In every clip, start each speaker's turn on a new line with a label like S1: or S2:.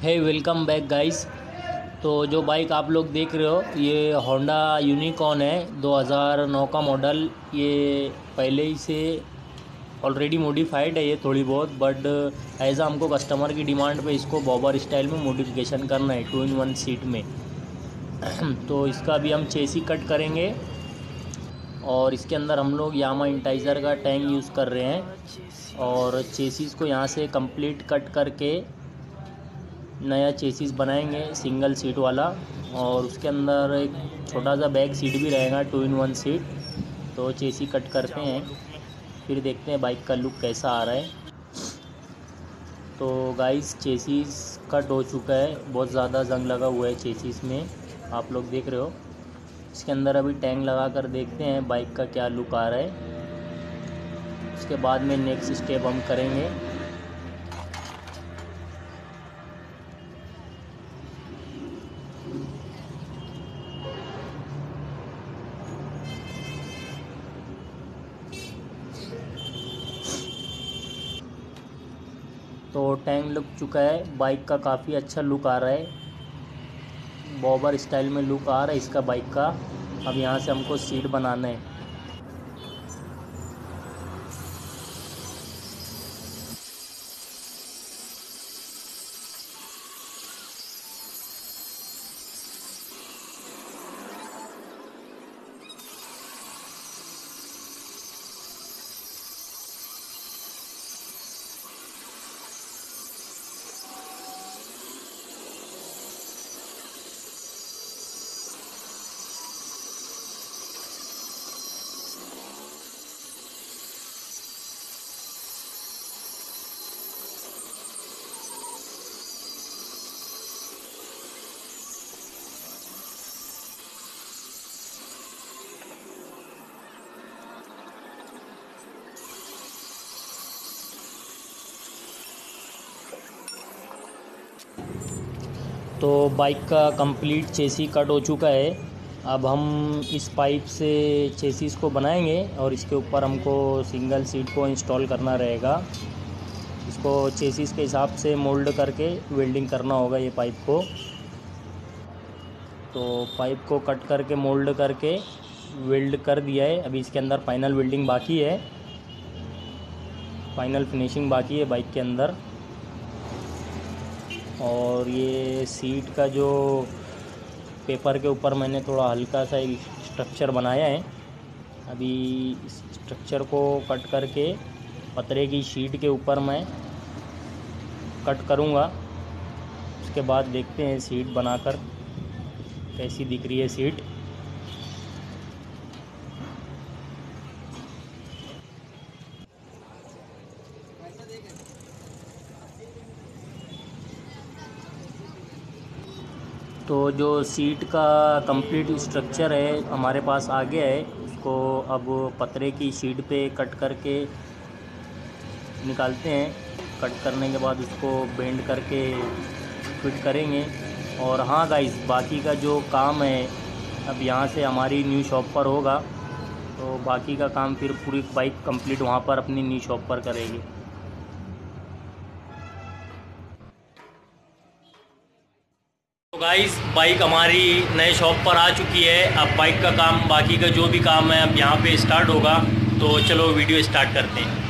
S1: हे welcome back guys. तो जो bike आप लोग देख रहे हो ये होंडा यूनिकॉर्न है, 2009 का मॉडल। ये पहले ही से ऑलरेडी मॉडिफाइड है ये थोड़ी बहुत, बट ऐसा हमको कस्टमर की डिमांड पे इसको बॉबर स्टाइल में मॉडिफिकेशन करना है 2-in-1 सीट में। तो इसका भी हम चेसी कट करेंगे और इसके अंदर हम लोग यामा इंटाइजर का टैंक यूज़ कर रहे हैं और चेसीस को यहाँ से कंप्लीट कट करके नया चेसिस बनाएंगे सिंगल सीट वाला। और उसके अंदर एक छोटा सा बैक सीट भी रहेगा 2-in-1 सीट। तो चेसी कट करते हैं, फिर देखते हैं बाइक का लुक कैसा आ रहा है। तो गाइस चेसिस कट हो चुका है, बहुत ज़्यादा जंग लगा हुआ है चेसिस में, आप लोग देख रहे हो। इसके अंदर अभी टैंक लगा कर देखते हैं बाइक का क्या लुक आ रहा है। उसके बाद में नेक्स्ट स्टेप हम करेंगे। तो टैंक लग चुका है, बाइक का काफ़ी अच्छा लुक आ रहा है, बॉबर स्टाइल में लुक आ रहा है इसका बाइक का। अब यहाँ से हमको सीट बनाना है। तो बाइक का कंप्लीट चेसी कट हो चुका है। अब हम इस पाइप से चेसिस को बनाएंगे और इसके ऊपर हमको सिंगल सीट को इंस्टॉल करना रहेगा। इसको चेसिस के हिसाब से मोल्ड करके वेल्डिंग करना होगा ये पाइप को। तो पाइप को कट करके मोल्ड करके वेल्ड कर दिया है। अभी इसके अंदर फाइनल वेल्डिंग बाकी है, फाइनल फिनिशिंग बाकी है बाइक के अंदर। और ये सीट का जो पेपर के ऊपर मैंने थोड़ा हल्का सा एक स्ट्रक्चर बनाया है। अभी इस स्ट्रक्चर को कट करके पतरे की शीट के ऊपर मैं कट करूँगा। उसके बाद देखते हैं सीट बनाकर कैसी दिख रही है सीट। तो जो सीट का कंप्लीट स्ट्रक्चर है हमारे पास आ गया है। उसको अब पतरे की शीट पे कट करके निकालते हैं। कट करने के बाद उसको बेंड करके फिट करेंगे। और हाँ गाइस, बाकी का जो काम है अब यहाँ से हमारी न्यू शॉप पर होगा। तो बाकी का काम फिर पूरी बाइक कंप्लीट वहाँ पर अपनी न्यू शॉप पर करेगी। गाइस बाइक हमारी नए शॉप पर आ चुकी है। अब बाइक का काम, बाकी का जो भी काम है अब यहाँ पे स्टार्ट होगा। तो चलो वीडियो स्टार्ट करते हैं।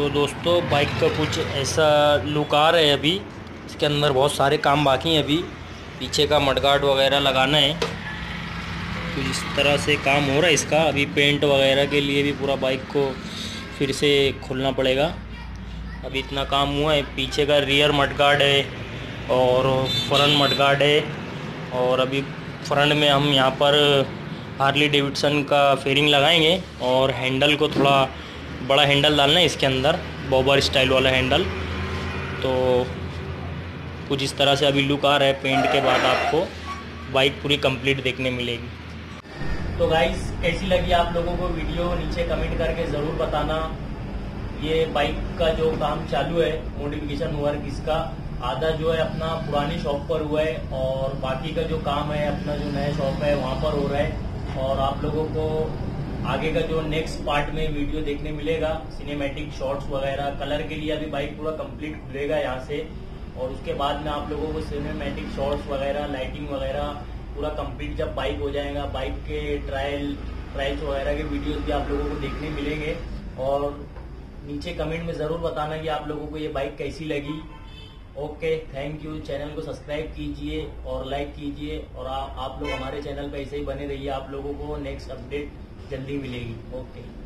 S1: तो दोस्तों बाइक का कुछ ऐसा लुक आ रहा है। अभी इसके अंदर बहुत सारे काम बाकी हैं। अभी पीछे का मडगार्ड वगैरह लगाना है, तो इस तरह से काम हो रहा है इसका। अभी पेंट वगैरह के लिए भी पूरा बाइक को फिर से खोलना पड़ेगा। अभी इतना काम हुआ है। पीछे का रियर मडगार्ड है और फ्रंट मडगार्ड है, और अभी फ्रंट में हम यहाँ पर हार्ली डेविडसन का फेयरिंग लगाएंगे, और हैंडल को थोड़ा बड़ा हैंडल डालना है इसके अंदर, बॉबर स्टाइल वाला हैंडल। तो कुछ इस तरह से अभी लुक आ रहा है। पेंट के बाद आपको बाइक पूरी कंप्लीट देखने मिलेगी। तो गाइस कैसी लगी आप लोगों को वीडियो, नीचे कमेंट करके ज़रूर बताना। ये बाइक का जो काम चालू है मॉडिफिकेशन वर्क, इसका आधा जो है अपना पुरानी शॉप पर हुआ है, और बाकी का जो काम है अपना जो नया शॉप है वहाँ पर हो रहा है। और आप लोगों को आगे का जो नेक्स्ट पार्ट में वीडियो देखने मिलेगा, सिनेमैटिक शॉट्स वगैरह। कलर के लिए अभी बाइक पूरा कंप्लीट खुलेगा यहाँ से, और उसके बाद में आप लोगों को सिनेमैटिक शॉट्स वगैरह, लाइटिंग वगैरह पूरा कंप्लीट जब बाइक हो जाएगा, बाइक के ट्रायल्स वगैरह के वीडियोस भी आप लोगों को देखने मिलेंगे। और नीचे कमेंट में ज़रूर बताना कि आप लोगों को ये बाइक कैसी लगी। Okay, thank you. चैनल को सब्सक्राइब कीजिए और लाइक कीजिए, और आप लोग हमारे चैनल पर ऐसे ही बने रहिए। आप लोगों को नेक्स्ट अपडेट जल्दी मिलेगी। ओके।